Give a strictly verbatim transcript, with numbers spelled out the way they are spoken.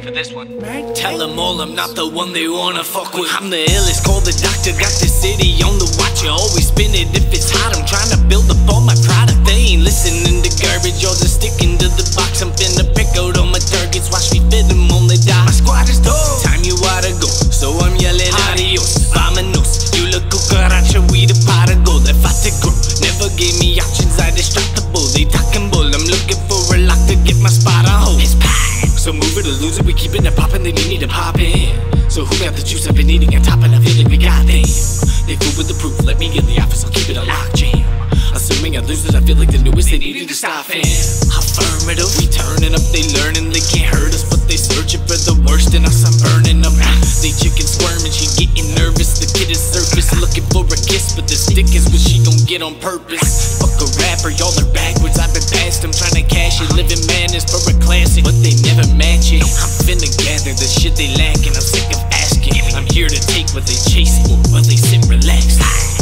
for this one. Tell them all I'm not the one they wanna fuck with. I'm the illest, call the doctor, got the city on the watch. You always spin it if it's hot, I'm trying to build up all my product. They ain't listening to garbage, y'all just sticking to the box. I'm finna pick out all my targets, watch me fit them on the dot. My squad is dope, time you oughta go, so I'm yelling adios. Vamonos, you look cucaracha, we the pot of gold. If I to grow, never gave me options, I distractible. They talking bull, I'm looking for a lock to get my spot on hold. It's packed, so move it or lose it, we keeping it poppin', they need to pop in. So who got the juice I've been eating on top, and I feel like we got them. They fool with the proof, let me in the office, I'll keep it a lock jam. Assuming I lose it, I feel like the newest, they needed to stop it. Affirmative, we turning up, they learning, they can't hurt us, but they searching for the worst in us, I'm burning them. They chicken squirming, she getting nervous, the kid is surface, looking for a kiss, but the stick is what she gon' get on purpose. Fuck a rapper, y'all are backwards, I've been past them, trying to cash it, living madness for a classic, but they never match it. I'm finna gather the shit they lacking, I'm sick of asking. I'm here to take what they chasing, while they sit relaxed.